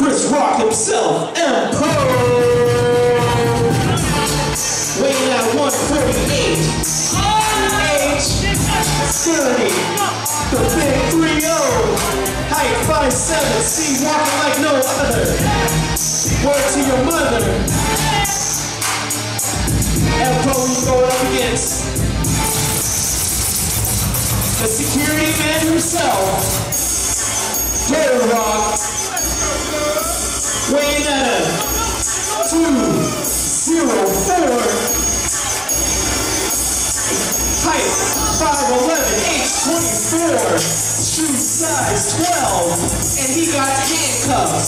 Chris Rock himself, M-Po. Weighing at 148. Age 30. The big 3-0. Height 5'7". See, walking like no other. Word to your mother. M-Po, you go up against the security man himself, J-Rock, weighing at a 204, height 5'11", age 24, shoe size 12, and he got handcuffs.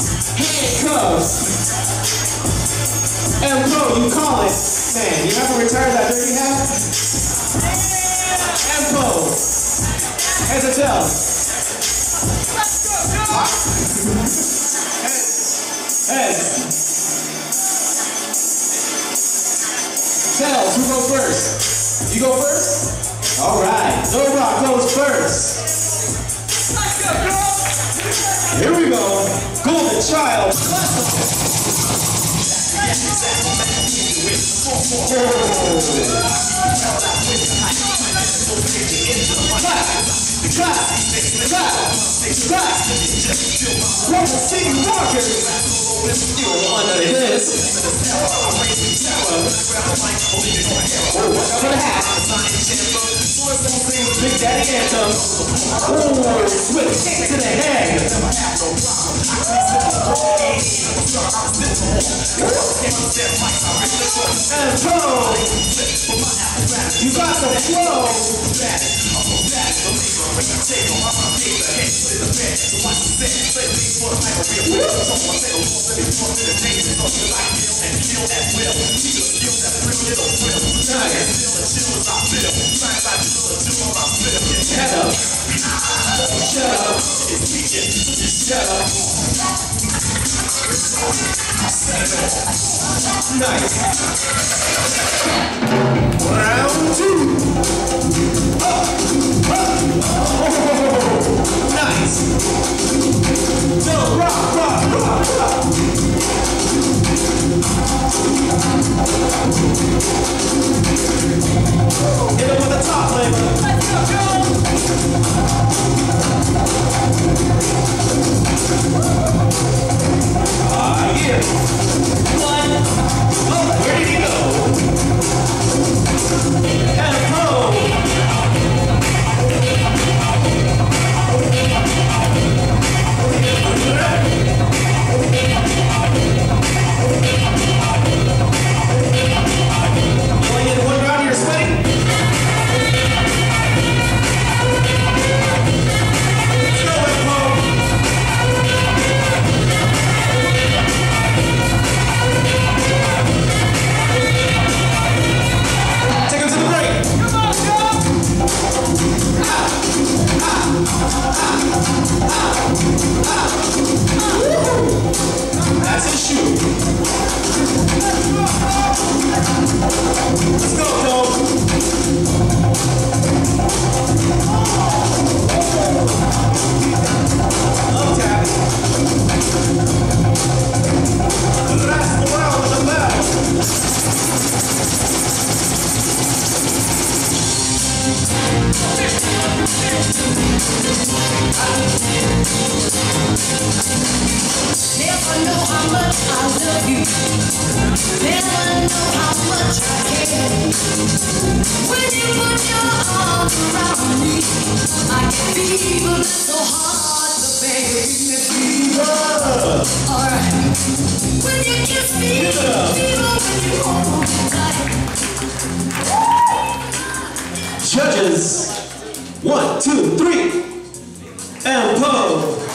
M-Po, you call it. Man, you haven't retired that dirty hat? M-Po, heads or tails? Heads. Tails, who goes first? You go first? Alright, J-Rock goes first. Here we go. Golden Child. Rubber City Rockers. Under this. Watch out for the hat. Big Daddy Anthem. Swift kick to the head. M-Po, you got the flow. Shut up. Nice. Round 2. Nice. No, rock. Hit him with the top flavor. Yeah. One. Oh, where did he go? M-Po. That's a shoe. Let's go, Dope. Love tap. The last round of the battle. Never know how much I love you. Never know how much I care. When you put your arms around me, I can feel that's so hard to bear. Alright. When you kiss me, feel when you hold me tight. Judges, 1, 2, 3. M-Po.